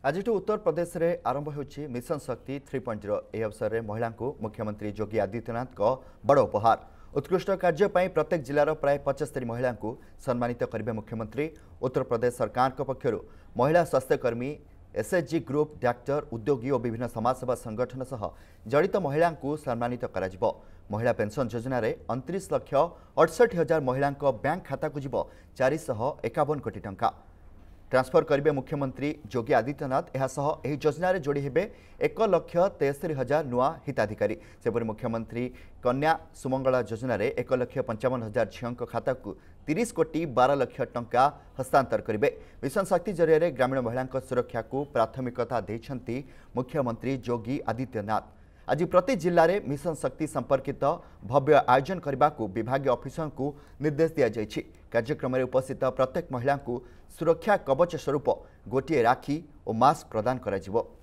आज उत्तर प्रदेश में आरंभ होछि मिशन शक्ति 3.0। यह अवसर में महिला को मुख्यमंत्री योगी आदित्यनाथ का बड़ उपहार। उत्कृष्ट कार्य प्रत्येक जिलार प्राय 75 महिला को सम्मानित करेंगे मुख्यमंत्री। उत्तर प्रदेश सरकार पक्षर महिला स्वास्थ्यकर्मी एसएचजी ग्रुप डाक्टर उद्योगी और विभिन्न समाजसेवा संगठन सह जड़ित महिला को सम्मानित करा महिला पेंशन योजना रे 29,68,000 महिला बैंक खाता को जीव 451 कोटी टंका ट्रांसफर करेंगे मुख्यमंत्री योगी आदित्यनाथ। यह योजना जोड़ी हेबे 1,63,000 नुआ हिताधिकारी। सेपरि मुख्यमंत्री कन्या सुमंगला योजना रे 1,55,000 झील खाता को 30 कोटी 12 लाख टंका हस्तांतर करेंगे। मिशन शक्ति जरिया ग्रामीण महिला सुरक्षा को प्राथमिकता देछंती मुख्यमंत्री योगी आदित्यनाथ। आज प्रति जिले में मिशन शक्ति संपर्कित भव्य आयोजन करने को विभागीय अफिसर को निर्देश दिया जायछि। कार्यक्रम में उपस्थित प्रत्येक महिला को सुरक्षा कवच स्वरूप गोटे राखी और मास्क प्रदान करा जिवो।